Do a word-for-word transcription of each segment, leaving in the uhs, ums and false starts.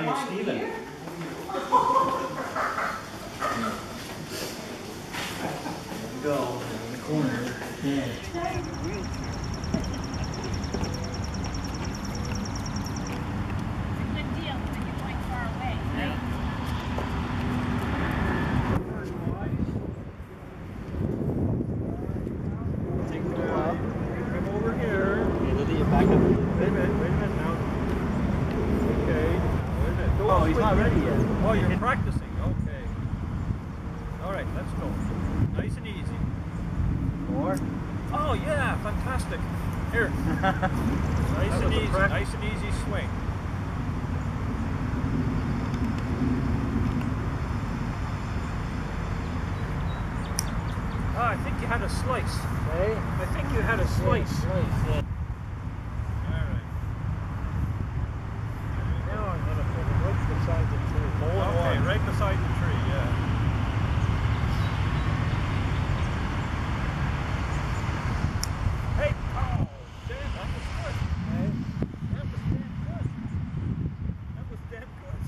you're Steven. There you go, in the corner. Yeah. Oh, he's not ready yet. Oh, you're practicing. Okay. All right, let's go. Nice and easy. Four. Oh, yeah, fantastic. Here. Nice and easy. Nice and easy swing. Ah, I think you had a slice. Okay. I think you had a slice. Yeah, slice, yeah. Beside the tree. Okay, one. Right beside the tree, yeah. Hey! Oh, damn, that was good. Hey. That was damn good. That was damn good.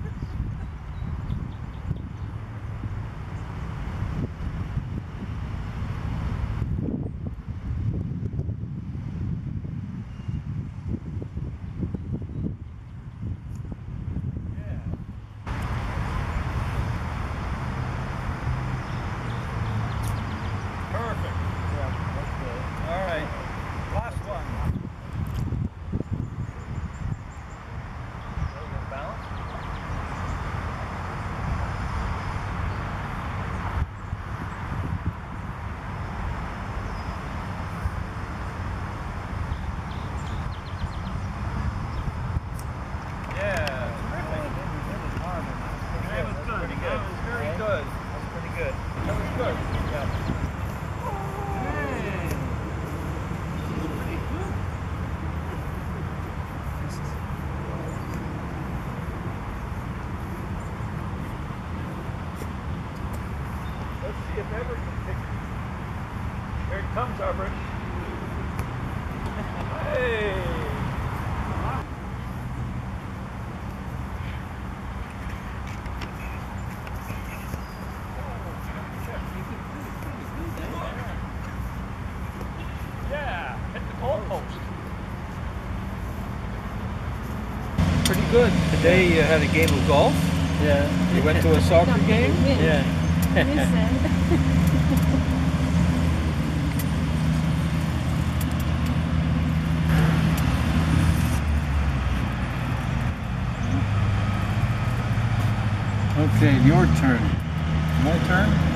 If Everett can pick it. Here it comes, Everett. Hey! Yeah, hit the goalpost. Pretty good. Today you had a game of golf. Yeah. You went to a soccer game. Yeah. Okay, your turn. My turn?